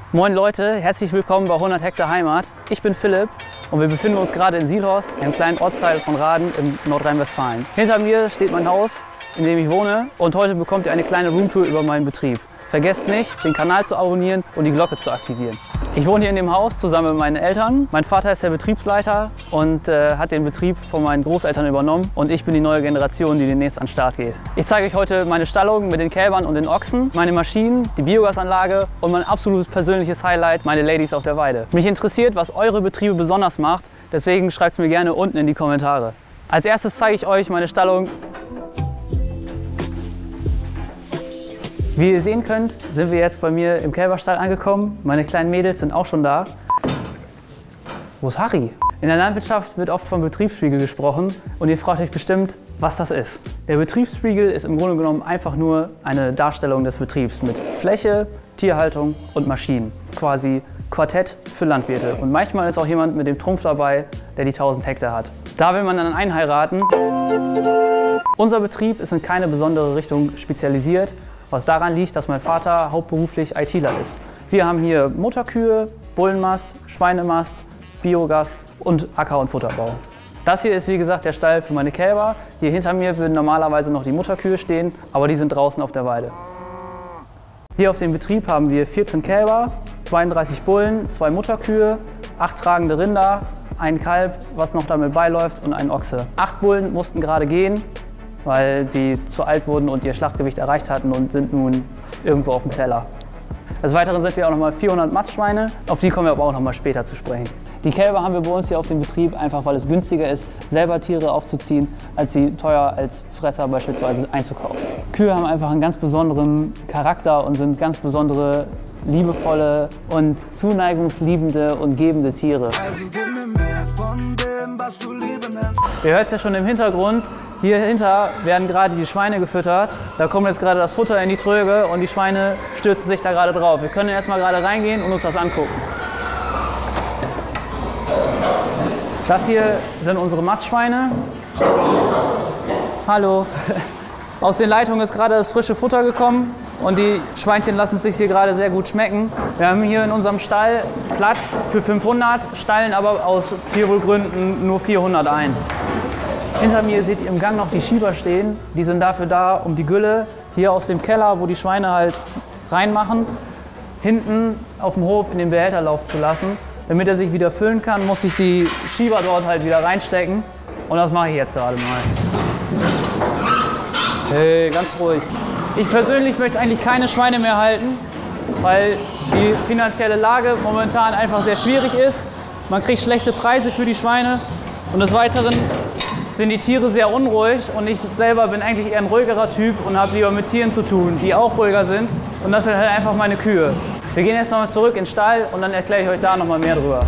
Moin Leute, herzlich willkommen bei 100 Hektar Heimat. Ich bin Philipp und wir befinden uns gerade in Sielhorst, einem kleinen Ortsteil von Raden in Nordrhein-Westfalen. Hinter mir steht mein Haus, in dem ich wohne, und heute bekommt ihr eine kleine Roomtour über meinen Betrieb. Vergesst nicht, den Kanal zu abonnieren und die Glocke zu aktivieren. Ich wohne hier in dem Haus zusammen mit meinen Eltern. Mein Vater ist der Betriebsleiter und hat den Betrieb von meinen Großeltern übernommen. Und ich bin die neue Generation, die demnächst an den Start geht. Ich zeige euch heute meine Stallung mit den Kälbern und den Ochsen, meine Maschinen, die Biogasanlage und mein absolutes persönliches Highlight, meine Ladies auf der Weide. Mich interessiert, was eure Betriebe besonders macht. Deswegen schreibt es mir gerne unten in die Kommentare. Als erstes zeige ich euch meine Stallung. Wie ihr sehen könnt, sind wir jetzt bei mir im Kälberstall angekommen. Meine kleinen Mädels sind auch schon da. Wo ist Harry? In der Landwirtschaft wird oft vom Betriebsspiegel gesprochen und ihr fragt euch bestimmt, was das ist. Der Betriebsspiegel ist im Grunde genommen einfach nur eine Darstellung des Betriebs mit Fläche, Tierhaltung und Maschinen. Quasi Quartett für Landwirte. Und manchmal ist auch jemand mit dem Trumpf dabei, der die 1000 Hektar hat. Da will man dann einheiraten. Unser Betrieb ist in keine besondere Richtung spezialisiert, was daran liegt, dass mein Vater hauptberuflich ITler ist. Wir haben hier Mutterkühe, Bullenmast, Schweinemast, Biogas und Acker- und Futterbau. Das hier ist wie gesagt der Stall für meine Kälber. Hier hinter mir würden normalerweise noch die Mutterkühe stehen, aber die sind draußen auf der Weide. Hier auf dem Betrieb haben wir 14 Kälber, 32 Bullen, 2 Mutterkühe, 8 tragende Rinder, ein Kalb, was noch damit beiläuft, und einen Ochse. 8 Bullen mussten gerade gehen, weil sie zu alt wurden und ihr Schlachtgewicht erreicht hatten und sind nun irgendwo auf dem Teller. Des Weiteren sind wir auch noch mal 400 Mastschweine, auf die kommen wir aber auch noch mal später zu sprechen. Die Kälber haben wir bei uns hier auf dem Betrieb einfach, weil es günstiger ist, selber Tiere aufzuziehen, als sie teuer als Fresser beispielsweise einzukaufen. Kühe haben einfach einen ganz besonderen Charakter und sind ganz besondere, liebevolle und zuneigungsliebende und gebende Tiere. Also gib mir mehr von dem, was du Liebe nennst. Ihr hört es ja schon im Hintergrund. Hier hinter werden gerade die Schweine gefüttert. Da kommt jetzt gerade das Futter in die Tröge und die Schweine stürzen sich da gerade drauf. Wir können erstmal gerade reingehen und uns das angucken. Das hier sind unsere Mastschweine. Hallo. Aus den Leitungen ist gerade das frische Futter gekommen und die Schweinchen lassen es sich hier gerade sehr gut schmecken. Wir haben hier in unserem Stall Platz für 500, stallen aber aus Tierwohlgründen nur 400 ein. Hinter mir seht ihr im Gang noch die Schieber stehen. Die sind dafür da, um die Gülle hier aus dem Keller, wo die Schweine halt reinmachen, hinten auf dem Hof in den Behälter laufen zu lassen. Damit er sich wieder füllen kann, muss ich die Schieber dort halt wieder reinstecken. Und das mache ich jetzt gerade mal. Hey, ganz ruhig. Ich persönlich möchte eigentlich keine Schweine mehr halten, weil die finanzielle Lage momentan einfach sehr schwierig ist. Man kriegt schlechte Preise für die Schweine und des Weiteren sind die Tiere sehr unruhig und ich selber bin eigentlich eher ein ruhigerer Typ und habe lieber mit Tieren zu tun, die auch ruhiger sind, und das sind halt einfach meine Kühe. Wir gehen jetzt nochmal zurück in den Stall und dann erkläre ich euch da nochmal mehr drüber.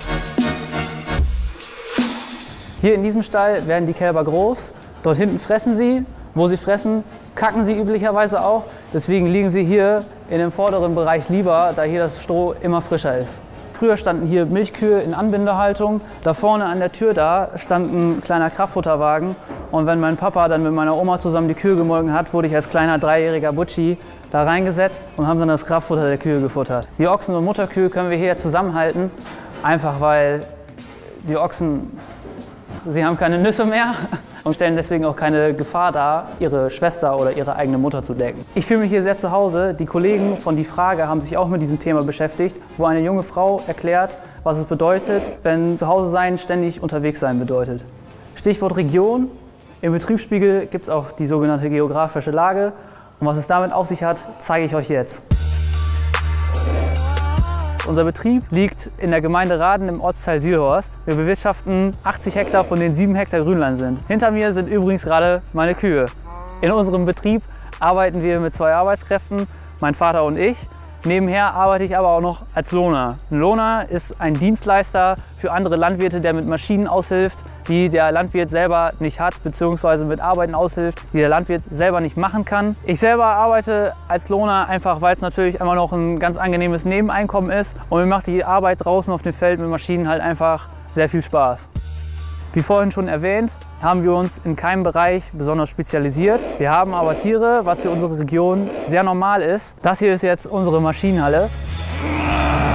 Hier in diesem Stall werden die Kälber groß, dort hinten fressen sie, wo sie fressen, kacken sie üblicherweise auch, deswegen liegen sie hier in dem vorderen Bereich lieber, da hier das Stroh immer frischer ist. Früher standen hier Milchkühe in Anbindehaltung. Da vorne an der Tür da stand ein kleiner Kraftfutterwagen. Und wenn mein Papa dann mit meiner Oma zusammen die Kühe gemolken hat, wurde ich als kleiner 3-jähriger Butschi da reingesetzt und haben dann das Kraftfutter der Kühe gefuttert. Die Ochsen und Mutterkühe können wir hier zusammenhalten, einfach weil die Ochsen, sie haben keine Nüsse mehr und stellen deswegen auch keine Gefahr dar, ihre Schwester oder ihre eigene Mutter zu decken. Ich fühle mich hier sehr zu Hause. Die Kollegen von Die Frage haben sich auch mit diesem Thema beschäftigt, wo eine junge Frau erklärt, was es bedeutet, wenn zu Hause sein ständig unterwegs sein bedeutet. Stichwort Region. Im Betriebsspiegel gibt es auch die sogenannte geografische Lage. Und was es damit auf sich hat, zeige ich euch jetzt. Unser Betrieb liegt in der Gemeinde Raden im Ortsteil Sielhorst. Wir bewirtschaften 80 Hektar, von denen 7 Hektar Grünland sind. Hinter mir sind übrigens gerade meine Kühe. In unserem Betrieb arbeiten wir mit 2 Arbeitskräften, mein Vater und ich. Nebenher arbeite ich aber auch noch als Lohner. Ein Lohner ist ein Dienstleister für andere Landwirte, der mit Maschinen aushilft, die der Landwirt selber nicht hat, beziehungsweise mit Arbeiten aushilft, die der Landwirt selber nicht machen kann. Ich selber arbeite als Lohner einfach, weil es natürlich immer noch ein ganz angenehmes Nebeneinkommen ist, und mir macht die Arbeit draußen auf dem Feld mit Maschinen halt einfach sehr viel Spaß. Wie vorhin schon erwähnt, haben wir uns in keinem Bereich besonders spezialisiert. Wir haben aber Tiere, was für unsere Region sehr normal ist. Das hier ist jetzt unsere Maschinenhalle.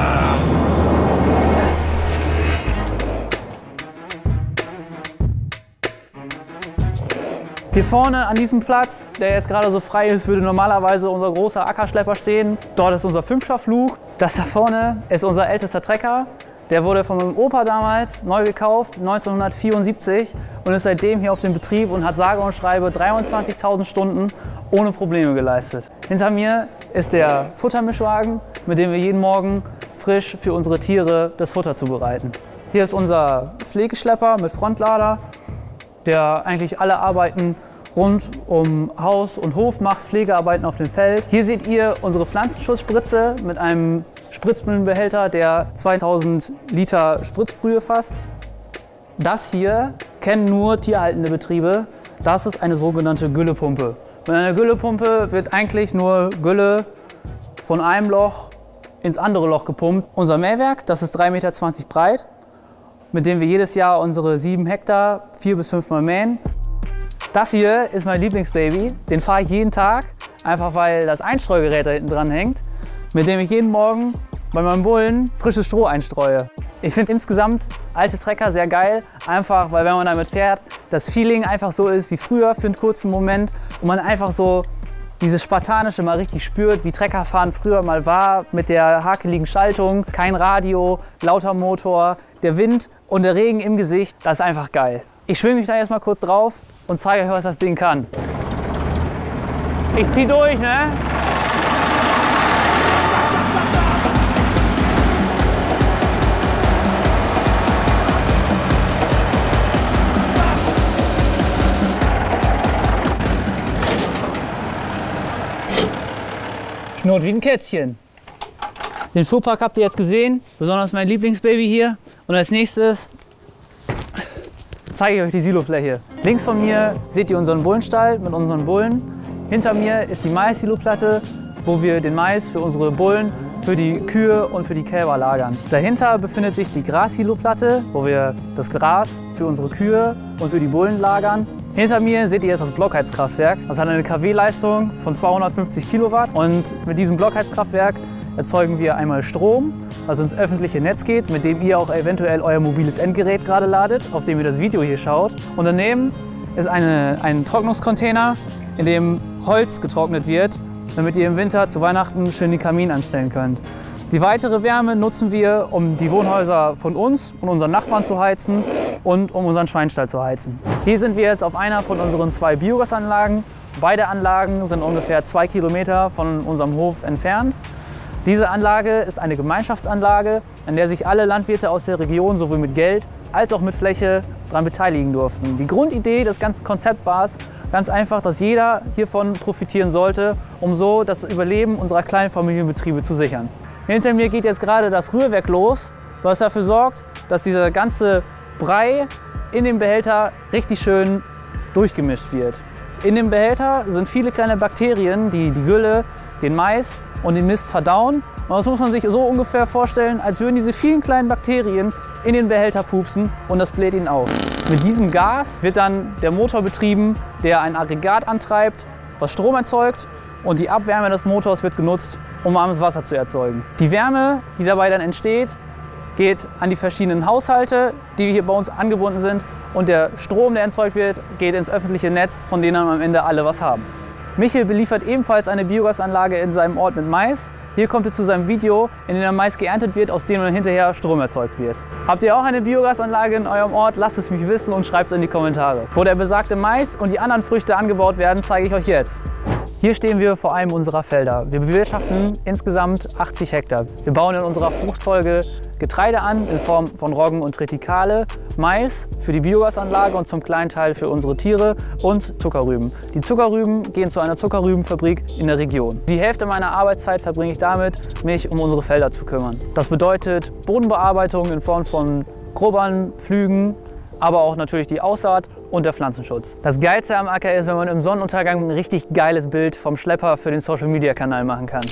Hier vorne an diesem Platz, der jetzt gerade so frei ist, würde normalerweise unser großer Ackerschlepper stehen. Dort ist unser 5er-Flug. Das da vorne ist unser ältester Trecker. Der wurde von meinem Opa damals neu gekauft, 1974, und ist seitdem hier auf dem Betrieb und hat sage und schreibe 23.000 Stunden ohne Probleme geleistet. Hinter mir ist der Futtermischwagen, mit dem wir jeden Morgen frisch für unsere Tiere das Futter zubereiten. Hier ist unser Pflegeschlepper mit Frontlader, der eigentlich alle Arbeiten rund um Haus und Hof macht, Pflegearbeiten auf dem Feld. Hier seht ihr unsere Pflanzenschutzspritze mit einem Spritzmühlenbehälter, der 2000 Liter Spritzbrühe fasst. Das hier kennen nur tierhaltende Betriebe. Das ist eine sogenannte Güllepumpe. Mit einer Güllepumpe wird eigentlich nur Gülle von einem Loch ins andere Loch gepumpt. Unser Mähwerk, das ist 3,20 Meter breit, mit dem wir jedes Jahr unsere 7 Hektar 4 bis 5 Mal mähen. Das hier ist mein Lieblingsbaby. Den fahre ich jeden Tag, einfach weil das Einstreugerät da hinten dran hängt, mit dem ich jeden Morgen bei meinem Bullen frisches Stroh einstreue. Ich finde insgesamt alte Trecker sehr geil, einfach weil, wenn man damit fährt, das Feeling einfach so ist wie früher für einen kurzen Moment und man einfach so dieses Spartanische mal richtig spürt, wie Treckerfahren früher mal war, mit der hakeligen Schaltung, kein Radio, lauter Motor, der Wind und der Regen im Gesicht. Das ist einfach geil. Ich schwinge mich da jetzt mal kurz drauf und zeige euch, was das Ding kann. Ich zieh durch, ne? Schnurrt wie ein Kätzchen. Den Fuhrpark habt ihr jetzt gesehen, besonders mein Lieblingsbaby hier. Und als nächstes zeige ich euch die Silofläche. Links von mir seht ihr unseren Bullenstall mit unseren Bullen. Hinter mir ist die Mais-Siloplatte, wo wir den Mais für unsere Bullen, für die Kühe und für die Kälber lagern. Dahinter befindet sich die Gras-Siloplatte, wo wir das Gras für unsere Kühe und für die Bullen lagern. Hinter mir seht ihr jetzt das Blockheizkraftwerk. Das hat eine kW-Leistung von 250 Kilowatt. Und mit diesem Blockheizkraftwerk erzeugen wir einmal Strom, was ins öffentliche Netz geht, mit dem ihr auch eventuell euer mobiles Endgerät gerade ladet, auf dem ihr das Video hier schaut. Und daneben ist ein Trocknungscontainer, in dem Holz getrocknet wird, damit ihr im Winter zu Weihnachten schön den Kamin anstellen könnt. Die weitere Wärme nutzen wir, um die Wohnhäuser von uns und unseren Nachbarn zu heizen und um unseren Schweinstall zu heizen. Hier sind wir jetzt auf einer von unseren 2 Biogasanlagen. Beide Anlagen sind ungefähr 2 Kilometer von unserem Hof entfernt. Diese Anlage ist eine Gemeinschaftsanlage, an der sich alle Landwirte aus der Region sowohl mit Geld als auch mit Fläche daran beteiligen durften. Die Grundidee des ganzen Konzepts war es, ganz einfach, dass jeder hiervon profitieren sollte, um so das Überleben unserer kleinen Familienbetriebe zu sichern. Hinter mir geht jetzt gerade das Rührwerk los, was dafür sorgt, dass dieser ganze Brei in dem Behälter richtig schön durchgemischt wird. In dem Behälter sind viele kleine Bakterien, die die Gülle, den Mais und den Mist verdauen. Und das muss man sich so ungefähr vorstellen, als würden diese vielen kleinen Bakterien in den Behälter pupsen und das bläht ihn auf. Mit diesem Gas wird dann der Motor betrieben, der ein Aggregat antreibt, was Strom erzeugt, und die Abwärme des Motors wird genutzt, um warmes Wasser zu erzeugen. Die Wärme, die dabei dann entsteht, geht an die verschiedenen Haushalte, die hier bei uns angebunden sind, und der Strom, der erzeugt wird, geht ins öffentliche Netz, von denen am Ende alle was haben. Michel beliefert ebenfalls eine Biogasanlage in seinem Ort mit Mais. Hier kommt ihr zu seinem Video, in dem der Mais geerntet wird, aus dem dann hinterher Strom erzeugt wird. Habt ihr auch eine Biogasanlage in eurem Ort? Lasst es mich wissen und schreibt es in die Kommentare. Wo der besagte Mais und die anderen Früchte angebaut werden, zeige ich euch jetzt. Hier stehen wir vor einem unserer Felder. Wir bewirtschaften insgesamt 80 Hektar. Wir bauen in unserer Fruchtfolge Getreide an in Form von Roggen und Tritikale, Mais für die Biogasanlage und zum kleinen Teil für unsere Tiere und Zuckerrüben. Die Zuckerrüben gehen zu einer Zuckerrübenfabrik in der Region. Die Hälfte meiner Arbeitszeit verbringe ich damit, mich um unsere Felder zu kümmern. Das bedeutet Bodenbearbeitung in Form von Grubbern, Pflügen, aber auch natürlich die Aussaat und der Pflanzenschutz. Das Geilste am Acker ist, wenn man im Sonnenuntergang ein richtig geiles Bild vom Schlepper für den Social-Media-Kanal machen kann.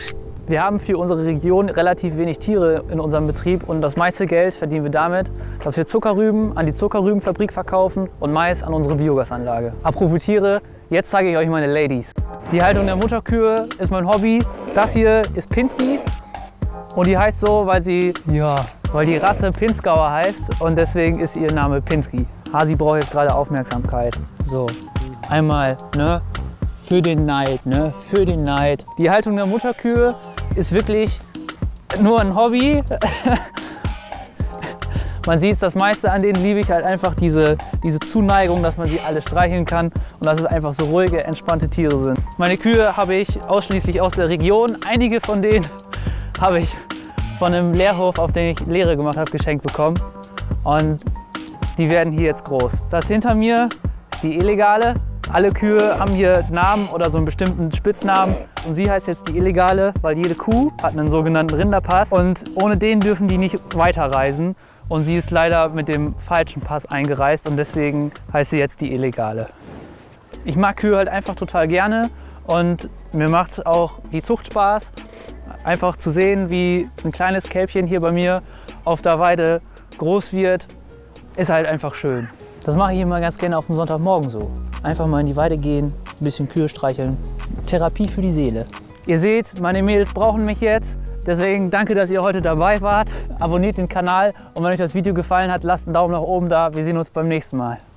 Wir haben für unsere Region relativ wenig Tiere in unserem Betrieb und das meiste Geld verdienen wir damit, dass wir Zuckerrüben an die Zuckerrübenfabrik verkaufen und Mais an unsere Biogasanlage. Apropos Tiere, jetzt zeige ich euch meine Ladies. Die Haltung der Mutterkühe ist mein Hobby. Das hier ist Pinsky und die heißt so, weil die Rasse Pinzgauer heißt und deswegen ist ihr Name Pinsky. Hasi braucht jetzt gerade Aufmerksamkeit. So. Einmal, ne, für den Neid, ne, für den Neid. Die Haltung der Mutterkühe ist wirklich nur ein Hobby. Man sieht, das meiste an denen liebe ich halt einfach diese Zuneigung, dass man sie alle streicheln kann und dass es einfach so ruhige, entspannte Tiere sind. Meine Kühe habe ich ausschließlich aus der Region. Einige von denen habe ich von einem Lehrhof, auf den ich Lehre gemacht habe, geschenkt bekommen. Und die werden hier jetzt groß. Das hinter mir ist die Illegale. Alle Kühe haben hier Namen oder so einen bestimmten Spitznamen. Und sie heißt jetzt die Illegale, weil jede Kuh hat einen sogenannten Rinderpass. Und ohne den dürfen die nicht weiterreisen. Und sie ist leider mit dem falschen Pass eingereist und deswegen heißt sie jetzt die Illegale. Ich mag Kühe halt einfach total gerne und mir macht auch die Zucht Spaß. Einfach zu sehen, wie ein kleines Kälbchen hier bei mir auf der Weide groß wird, ist halt einfach schön. Das mache ich immer ganz gerne auf dem Sonntagmorgen so. Einfach mal in die Weide gehen, ein bisschen Kühe streicheln. Therapie für die Seele. Ihr seht, meine Mädels brauchen mich jetzt. Deswegen danke, dass ihr heute dabei wart. Abonniert den Kanal und wenn euch das Video gefallen hat, lasst einen Daumen nach oben da. Wir sehen uns beim nächsten Mal.